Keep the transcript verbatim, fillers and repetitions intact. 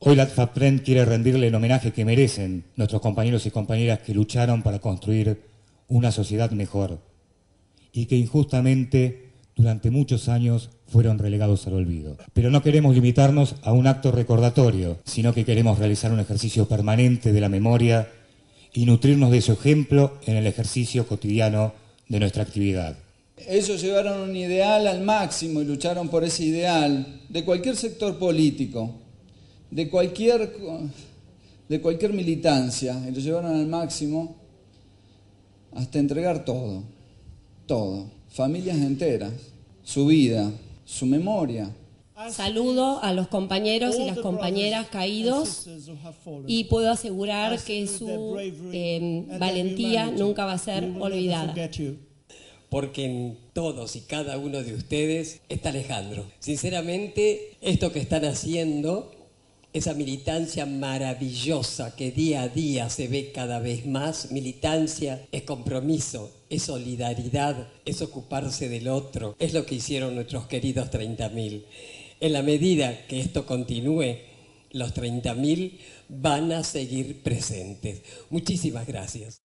Hoy la FAPREN quiere rendirle el homenaje que merecen nuestros compañeros y compañeras que lucharon para construir una sociedad mejor y que injustamente durante muchos años fueron relegados al olvido. Pero no queremos limitarnos a un acto recordatorio, sino que queremos realizar un ejercicio permanente de la memoria y nutrirnos de su ejemplo en el ejercicio cotidiano de nuestra actividad. Ellos llevaron un ideal al máximo y lucharon por ese ideal de cualquier sector político, de cualquier, de cualquier militancia, y lo llevaron al máximo hasta entregar todo, todo, familias enteras, su vida, su memoria. Saludo a los compañeros y las compañeras caídos y puedo asegurar que su eh, valentía nunca va a ser olvidada. Porque en todos y cada uno de ustedes está Alejandro. Sinceramente, esto que están haciendo, esa militancia maravillosa que día a día se ve cada vez más, militancia es compromiso, es solidaridad, es ocuparse del otro, es lo que hicieron nuestros queridos treinta mil. En la medida que esto continúe, los treinta mil van a seguir presentes. Muchísimas gracias.